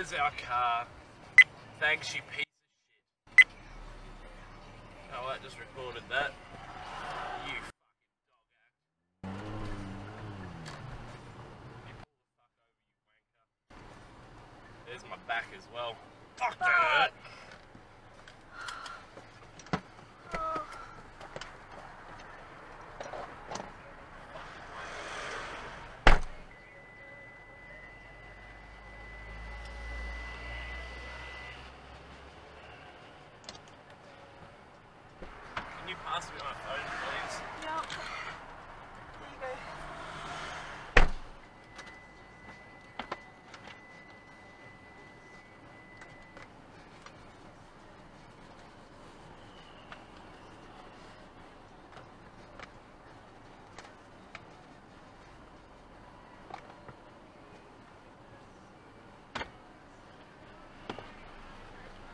There's our car. Thanks, you piece of shit. Oh, I just recorded that. You fucking dog act. You pull the fuck over, you wanker. There's my back as well. Fuck that hurt. Can you pass me my phone, please? Yep.